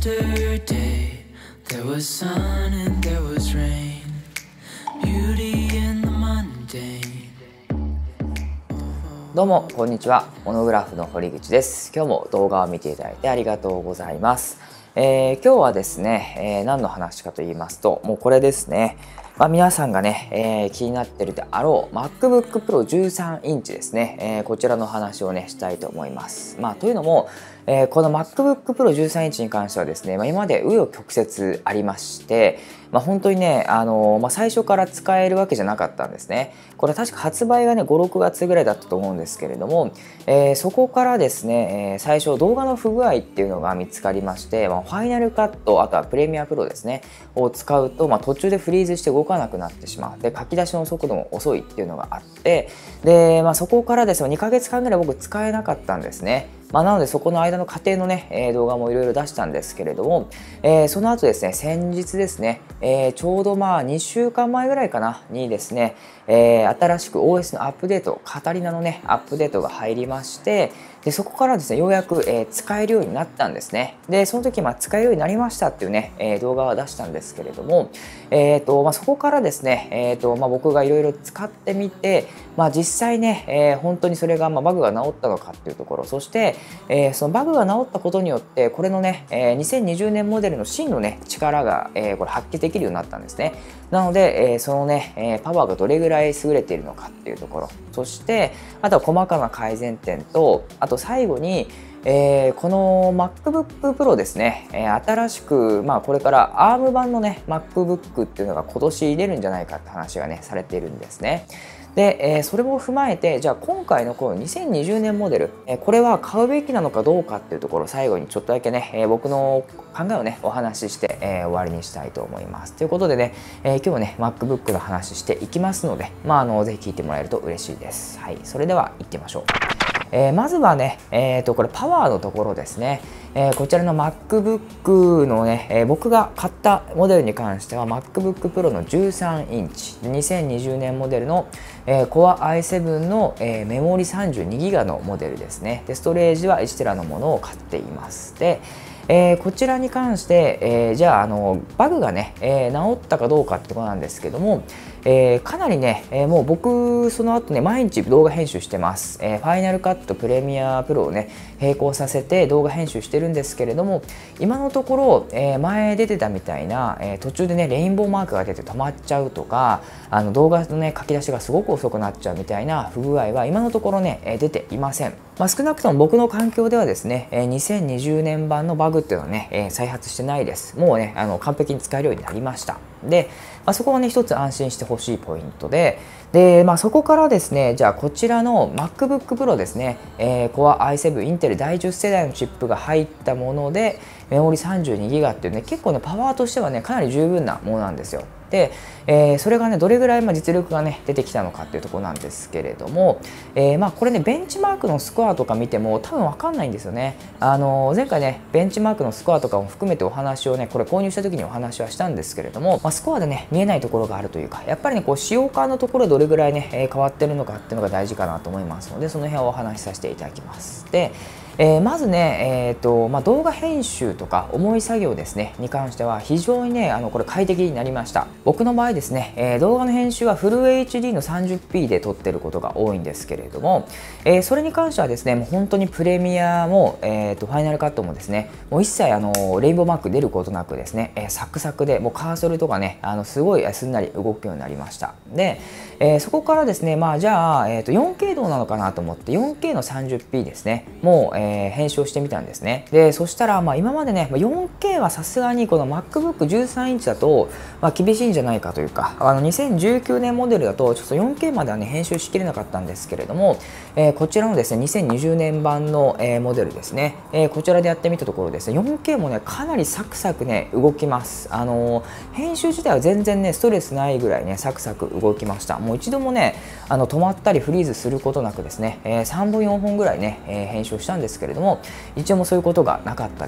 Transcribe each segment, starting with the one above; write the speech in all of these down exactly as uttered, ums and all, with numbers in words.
Yesterday, there was sun and there was rain. Beauty in the mundane. どうもこんにちは、モノグラフの堀口です。今日も動画を見ていただいてありがとうございます。えー、今日はですね、えー、何の話かと言いますと、もうこれですね。まあ、皆さんがね、えー、気になっているであろう MacBook Pro じゅうさんインチですね、えー、こちらの話をねしたいと思います。まあ、というのも、えー、この MacBook Pro じゅうさんインチに関してはですね、まあ、今まで紆余曲折ありまして、まあ、本当にね、あのーまあ、最初から使えるわけじゃなかったんですね。これ確か発売がねご、ろくがつぐらいだったと思うんですけれども、えー、そこからですね、えー、最初動画の不具合っていうのが見つかりまして、まあ、ファイナルカット、あとはプレミアプロですねを使うと、まあ、途中でフリーズして動かなくなってしまう。で、書き出しの速度も遅いっていうのがあって、で、まあ、そこからですねにかげつかんぐらい僕使えなかったんですね。まあ、なのでそこの間の過程のね、えー、動画もいろいろ出したんですけれども、えー、その後ですね先日ですね、えー、ちょうどまあにしゅうかんまえぐらいかなにですね、えー、新しく オーエス のアップデート、カタリナのねアップデートが入りまして、でそこからですねようやく、えー、使えるようになったんですね。でその時まあ使えるようになりましたっていうね、えー、動画は出したんですけれども、えーとまあ、そこからですね、えーとまあ、僕がいろいろ使ってみて、まあ、実際ね、えー、本当にそれがまあバグが治ったのかっていうところ、そして、えー、そのバグが治ったことによってこれのね、えー、にせんにじゅうねんモデルの真のね力が、えー、これ発揮できるようになったんですね。なので、えー、そのね、えー、パワーがどれぐらい優れているのかっていうところ、そしてあとは細かな改善点と、あと最後にえー、この MacBook Pro ですね、えー、新しく、まあ、これから アーム 版のね MacBook っていうのが今年出るんじゃないかって話がねされているんですね。で、えー、それも踏まえて、じゃあ今回のこのにせんにじゅうねんモデル、えー、これは買うべきなのかどうかっていうところを最後にちょっとだけね、えー、僕の考えをねお話しして、えー、終わりにしたいと思います。ということでね、えー、今日はね MacBook の話していきますので、まあ、あのぜひ聞いてもらえると嬉しいです。はい、それでは行ってみましょう。えー、まずはね、えー、とこれパワーのところですね。えー、こちらの MacBook のね、えー、僕が買ったモデルに関しては MacBook Pro のじゅうさんインチ、にせんにじゅうねんモデルの、えー、Core アイセブン の、えー、メモリ さんじゅうにギガ のモデルですね。で、ストレージはいちテラのものを買っています。で、えー、こちらに関して、えー、じゃあ、あのバグがね、えー、治ったかどうかってことなんですけども、えー、かなりね、えー、もう僕その後ね毎日動画編集してます。えー、ファイナルカットプレミアプロをね並行させて動画編集してるんですけれども、今のところ、えー、前出てたみたいな、えー、途中でねレインボーマークが出て止まっちゃうとか、あの動画のね書き出しがすごく遅くなっちゃうみたいな不具合は今のところね、えー、出ていません。まあ、少なくとも僕の環境ではですね、えー、にせんにじゅうねん版のバグっていうのはね、えー、再発してないです。もうねあの完璧に使えるようになりました。で、まあ、そこはね一つ安心してほしいポイントで、で、まあ、そこからですね、じゃあこちらの MacBook Pro ですね、えー、Core アイセブン インテルだいじゅっせだいのチップが入ったものでメモリ さんじゅうにギガ っていうね結構ねパワーとしてはねかなり十分なものなんですよ。で、えー、それがねどれぐらいまあ実力がね出てきたのかっていうところなんですけれども、えー、まあこれねベンチマークのスコアとか見ても多分分かんないんですよね。あのー、前回ねベンチマークのスコアとかも含めてお話をねこれ購入した時にお話はしたんですけれども、まあ、スコアでね見えないところがあるというか、やっぱりねこう使用感のところどれぐらいね、えー、変わってるのかっていうのが大事かなと思いますので、その辺をお話しさせていただきます。で、えー、まずね、えーとまあ、動画編集とか重い作業ですねに関しては非常にねあのこれ快適になりました。僕の場合ですね、えー、動画の編集はフル エイチディー の さんじゅっピー で撮ってることが多いんですけれども、えー、それに関してはですねもう本当にプレミアも、えーとファイナルカットもですねもう一切あのレインボーマーク出ることなくですね、えー、サクサクでもうカーソルとかねあのすごいすんなり動くようになりました。で、えー、そこからですねまあじゃあ、えー、と よんケー どうなのかなと思って よんケー の さんじゅっピー ですねもう、えーえー、編集をしてみたんですね。でそしたら、まあ、今までね よんケー はさすがにこの MacBook じゅうさんインチだと、まあ、厳しいんじゃないかというか、あのにせんじゅうきゅうねんモデルだとちょっと よんケー まではね編集しきれなかったんですけれども、えー、こちらのですねにせんにじゅうねん版の、えー、モデルですね、えー、こちらでやってみたところですね よんケー もねかなりサクサクね動きます。あのー、編集自体は全然ねストレスないぐらいねサクサク動きました。もう一度もねあの止まったりフリーズすることなくですね、えー、さんぼんよんほんぐらいね、えー、編集をしたんですけれども、一応もそういうことがなかったです。な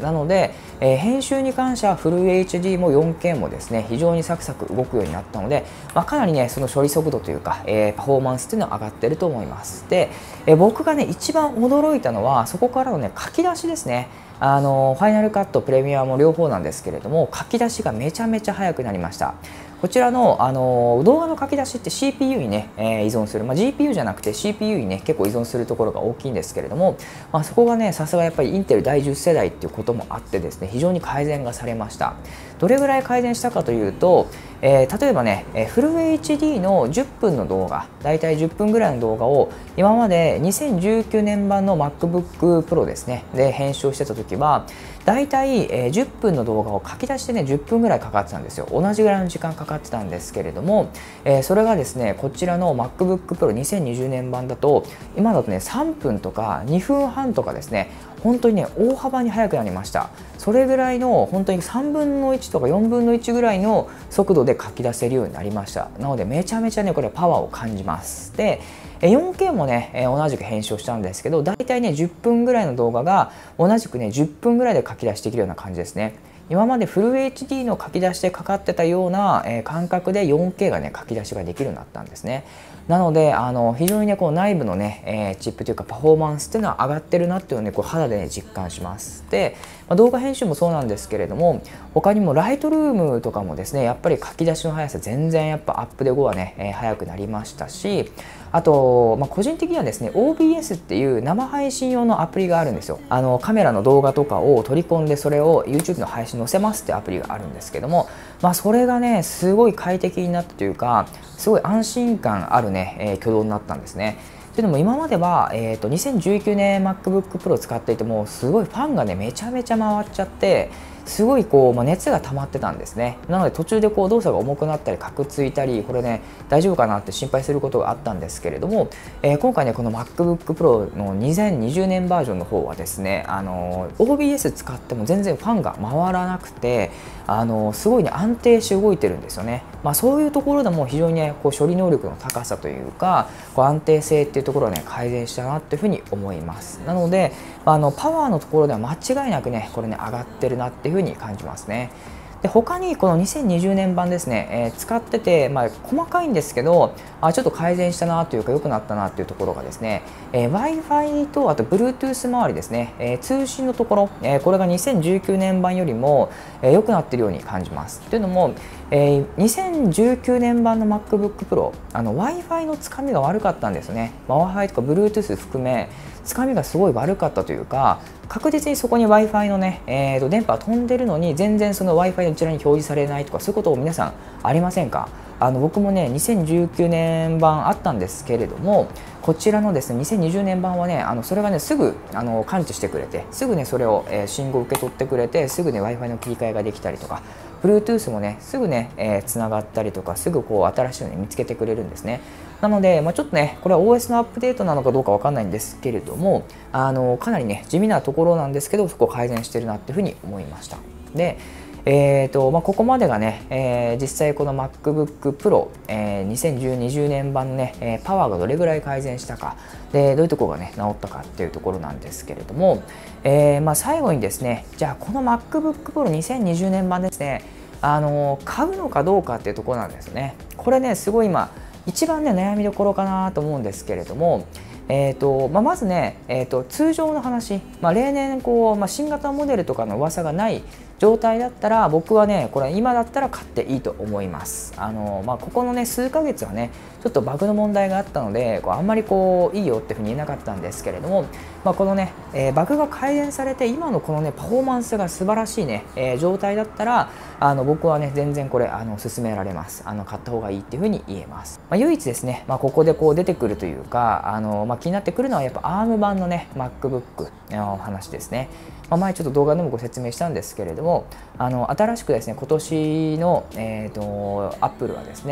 なので、えー、編集に関してはフル エイチディー も よんケー もですね非常にサクサク動くようになったので、まあ、かなりねその処理速度というか、えー、パフォーマンスっていうのは上がってると思います。で、えー、僕がね一番驚いたのはそこからのね書き出しですね。あのファイナルカットプレミアも両方なんですけれども、書き出しがめちゃめちゃ速くなりました。こちらの、あの動画の書き出しって シーピーユー にね、えー、依存する、まあ、ジーピーユー じゃなくて シーピーユー にね結構依存するところが大きいんですけれども、まあ、そこがねさすがやっぱりインテルだいじゅっせだいっていうこともあってですね非常に改善がされました。どれぐらい改善したかというと、えー、例えばね、えー、フル エイチディー のじゅっぷんの動画、だいたいじゅっぷんぐらいの動画を今までにせんじゅうきゅうねん版の MacBook Pro ですねで編集してた時はだいたいじゅっぷんの動画を書き出してねじゅっぷんぐらいかかってたんですよ。同じぐらいの時間かかってたんですけれども、えー、それがですねこちらの MacBook Pro にせんにじゅうねん版だと今だとねさんぷんとかにふんはんとかですね本当にね大幅に速くなりました。それぐらいの本当にさんぶんのいちとかよんぶんのいちぐらいの速度で書き出せるようになりました。なのでめちゃめちゃねこれパワーを感じます。で よんケー もね同じく編集したんですけど、だいたいねじゅっぷんぐらいの動画が同じくねじゅっぷんぐらいで書き出しできるような感じですね。今までフル エイチディー の書き出しでかかってたような、えー、感覚で よんケー がね書き出しができるようになったんですね。なのであの非常にねこう内部のね、えー、チップというかパフォーマンスっていうのは上がってるなっていうのをねこう肌でね実感します。で、まあ、動画編集もそうなんですけれども他にもライトルームとかもですねやっぱり書き出しの速さ全然やっぱアップデ後はね、えー、速くなりましたし、あと、まあ、個人的にはですね オービーエス っていう生配信用のアプリがあるんですよ。あのカメラの動画とかを取り込んでそれを YouTube の配信に載せますってアプリがあるんですけども、まあ、それがねすごい快適になったというかすごい安心感あるね、えー、挙動になったんですね。というのも今までは、えー、とにせんじゅうきゅうねん MacBook Pro を使っていてもすごいファンがねめちゃめちゃ回っちゃってすごいこう、まあ、熱が溜まってたんですね。なので途中でこう動作が重くなったりカクついたりこれね大丈夫かなって心配することがあったんですけれども、えー、今回ねこの MacBook Pro のにせんにじゅうねんバージョンの方はですねあの オービーエス 使っても全然ファンが回らなくてあのすごいね安定して動いてるんですよね。まあ、そういうところでも非常にねこう処理能力の高さというかこう安定性っていうところをね改善したなっていうふうに思います。なのであのパワーのところでは間違いなくねこれね上がってるなっていうふうに感じますね。で他にこのにせんにじゅうねん版ですね、えー、使ってて、まあ、細かいんですけどあちょっと改善したなというか良くなったなというところがですね、えー、Wi-Fi とあと Bluetooth 周りですね、えー、通信のところ、えー、これがにせんじゅうきゅうねん版よりも、えー、良くなっているように感じます。というのも、えー、にせんじゅうきゅうねん版の MacBook Pro あの Wi-Fi のつかみが悪かったんですね。まあ、Wi-Fi とか Bluetooth 含めつかみがすごい悪かったというか確実にそこに Wi-Fi のね、えー、と電波が飛んでるのに全然その Wi-Fi のこちらに表示されないとかそういうことを皆さんありませんか？あの僕もねにせんじゅうきゅうねん版あったんですけれどもこちらのですねにせんにじゅうねん版はねあのそれがねすぐあの感知してくれてすぐねそれを、えー、信号を受け取ってくれてすぐね Wi-Fi の切り替えができたりとか Bluetooth もねすぐね、えー、つながったりとかすぐこう新しいのを、ね、見つけてくれるんですね。なので、まあ、ちょっとねこれは オーエス のアップデートなのかどうかわかんないんですけれどもあのかなりね地味なところなんですけどそこを改善してるなっていうふうに思いました。でえーとまあ、ここまでがね、えー、実際この MacBook Pro、えー、にせんにじゅうねん版のね、えー、パワーがどれぐらい改善したかでどういうところがね治ったかっていうところなんですけれども、えーまあ、最後にですねじゃあこの MacBook Pro にせんにじゅうねん版ですねあの買うのかどうかっていうところなんですよね。これねすごい今一番ね悩みどころかなと思うんですけれどもえーとまあ、まずね、えーと、通常の話、まあ、例年こう、まあ、新型モデルとかの噂がない状態だったら僕はねこれ今だったら買っていいと思います。あの、まあ、ここのね数ヶ月はねちょっとバグの問題があったのでこうあんまりこういいよっていうふうに言えなかったんですけれども、まあ、このね、えー、バグが改善されて今のこのねパフォーマンスが素晴らしいね、えー、状態だったらあの僕はね全然これあの勧められます。あの買った方がいいっていうふうに言えます。まあ、唯一ですね、まあ、ここでこう出てくるというかあの、まあ、気になってくるのはやっぱ アーム 版のね MacBook の話ですね。まあ、前ちょっと動画でもご説明したんですけれどもあの新しくですね今年の、えーと、Apple はですね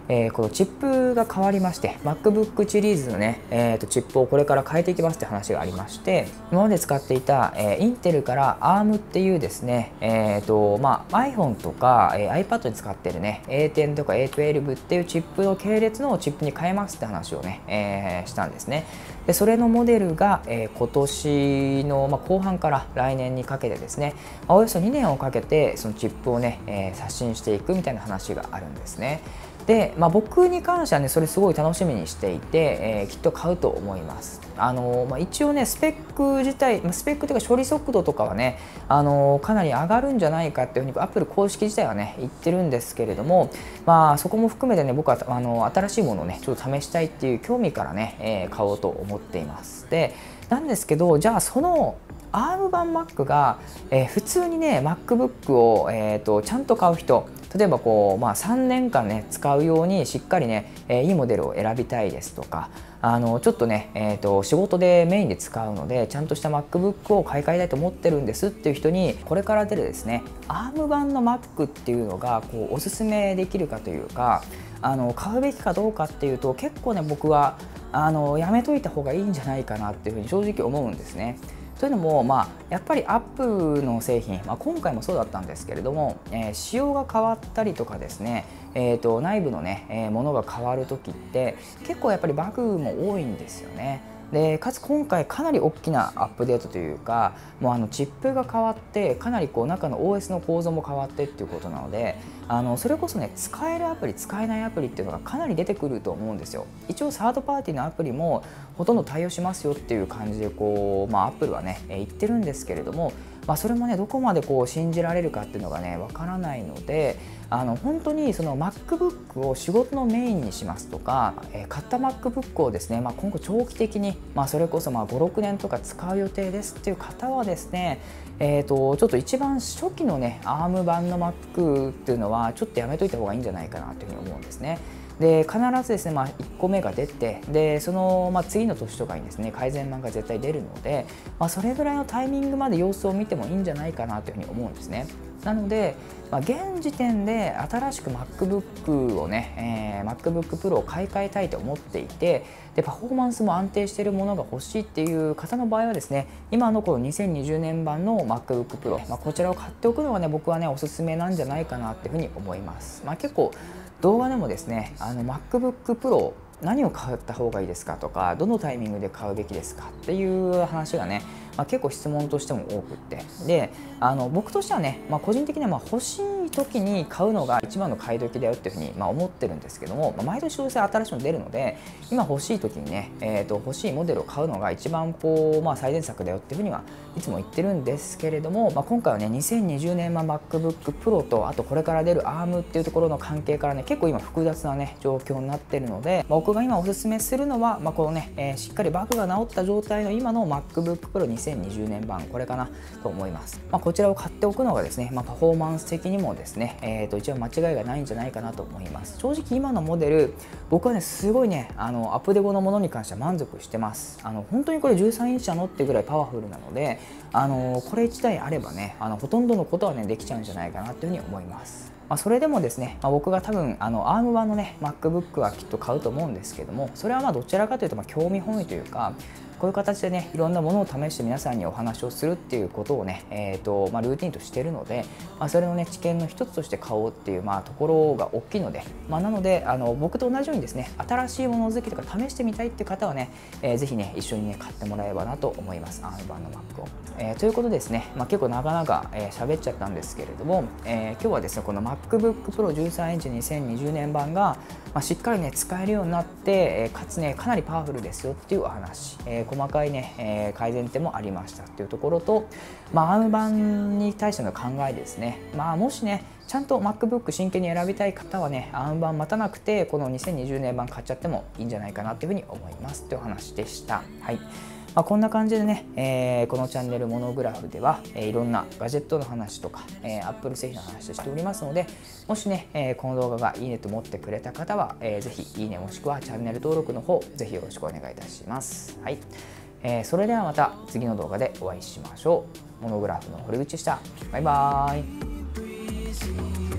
えー、このチップが変わりまして MacBook シリーズのね、えー、とチップをこれから変えていきますって話がありまして、今まで使っていた、えー、インテルから アーム っていうですね、えーとまあ、iPhone とか、えー、iPad に使ってるね エーテン とか エートゥエルブ っていうチップの系列のチップに変えますって話をね、えー、したんですね。でそれのモデルが、えー、今年の、まあ、後半から来年にかけてですね、およそにねんをかけてそのチップをね、えー、刷新していくみたいな話があるんですね。で、まあ、僕に関してはねそれすごい楽しみにしていて、えー、きっと買うと思います。あのーまあ、一応ねスペック自体スペックというか処理速度とかはね、あのー、かなり上がるんじゃないかっていうふうに Apple 公式自体はね言ってるんですけれども、まあ、そこも含めてね僕はあの新しいものをねちょっと試したいっていう興味からね、えー、買おうと思っています。でなんですけど、じゃあそのアーム 版 Mac が、えー、普通にね MacBook を、えーと、ちゃんと買う人、例えばこう、まあ、さんねんかんね使うようにしっかりね、えー、いいモデルを選びたいですとか、あのちょっとね、えーと、仕事でメインで使うのでちゃんとした MacBook を買い替えたいと思ってるんですっていう人に、これから出るですね アーム 版の Mac っていうのがこうおすすめできるかというか、あの買うべきかどうかっていうと、結構ね僕はあのやめといた方がいいんじゃないかなっていうふうに正直思うんですね。というのも、まあ、やっぱりアップルの製品、まあ、今回もそうだったんですけれども、えー、仕様が変わったりとかですね、えー、と内部のね、えー、ものが変わる時って結構やっぱりバグも多いんですよね。でかつ今回かなり大きなアップデートというか、もうあのチップが変わってかなりこう中の オーエス の構造も変わってっていうことなので、あのそれこそね使えるアプリ使えないアプリっていうのがかなり出てくると思うんですよ。一応サードパーティーのアプリもほとんど対応しますよっていう感じでこう、まあ、アップルはね言ってるんですけれども、まあ、それもねどこまでこう信じられるかっていうのがねわからないので、あの本当にその MacBook を仕事のメインにしますとか、えー、買った MacBook をですね、まあ、今後長期的に、まあ、それこそまあごろくねんとか使う予定ですっていう方はですね、えー、とちょっと一番初期のね アーム 版の Mac っていうのはちょっとやめといた方がいいんじゃないかなというふうに思うんですね。で必ずですね、まあ、いっこめが出て、でその、まあ、次の年とかにですね改善版が絶対出るので、まあ、それぐらいのタイミングまで様子を見てもいいんじゃないかなというふうに思うんですね。なので、まあ、現時点で新しく MacBook をね、えー、MacBook Pro を買い替えたいと思っていて、でパフォーマンスも安定しているものが欲しいっていう方の場合はですね、今のこのにせんにじゅうねん版の MacBook Pro、まあ、こちらを買っておくのがね僕はねおすすめなんじゃないかなっていうふうに思います。まあ、結構動画でもですね、あの MacBook Pro 何を買った方がいいですかとか、どのタイミングで買うべきですかっていう話がね、まあ、結構質問としても多くって、であの僕としてはね、まあ、個人的にはまあ欲しい時に買うのが一番の買い時だよっていうふうにまあ思ってるんですけども、まあ、毎年どうせ新しいの出るので、今欲しい時にね、えー、と欲しいモデルを買うのが一番こう、まあ、最善策だよっていうふうにはいつも言ってるんですけれども、まあ、今回はねにせんにじゅうねん版 MacBook Pro と、あとこれから出る アーム っていうところの関係からね結構今複雑なね状況になってるので、まあ、僕が今おすすめするのは、まあ、このね、えー、しっかりバグが治った状態の今の MacBook Pro にせんにじゅうねん版、これかなと思います。まあ、こちらを買っておくのがですね、まあ、パフォーマンス的にもですね、えー、と一番間違いがないんじゃないかなと思います。正直今のモデル僕はねすごいねあのアップデ後のものに関しては満足してます。あの本当にこれじゅうさんインチなのっていうぐらいパワフルなので、あのこれいちだいあればねあのほとんどのことはねできちゃうんじゃないかなというふうに思います。まあ、それでもですね、まあ、僕が多分あの アーム 版のね MacBook はきっと買うと思うんですけども、それはまあどちらかというとまあ興味本位というか、こういう形でねいろんなものを試して皆さんにお話をするっていうことをね、えーとまあ、ルーティンとしているので、まあ、それのね知見の一つとして買おうっていう、まあ、ところが大きいので、まあ、なのであの僕と同じようにですね新しいもの好きとか試してみたいっていう方はね、えー、ぜひね一緒にね買ってもらえればなと思います、アーム 版の Mac を。えー、ということでですね、まあ、結構長々喋、えー、っちゃったんですけれども、えー、今日はですねこの MacBook Pro じゅうさんインチにせんにじゅうねん版が、まあ、しっかりね使えるようになって、えー、かつねかなりパワフルですよっていうお話、えー、細かいね、えー、改善点もありましたっていうところと、まあ、アーム 版に対しての考えですね、まあ、もしねちゃんと MacBook 真剣に選びたい方はね アーム 版待たなくてこのにせんにじゅうねん版買っちゃってもいいんじゃないかなというふうに思いますというお話でした。はい、まあ、こんな感じでね、えー、このチャンネルモノグラフでは、えー、いろんなガジェットの話とか、えー、Apple 製品の話をしておりますので、もしね、えー、この動画がいいねと思ってくれた方は、えー、ぜひいいねもしくはチャンネル登録の方ぜひよろしくお願いいたします。はい、えー、それではまた次の動画でお会いしましょう。モノグラフの堀口でした。バイバーイ。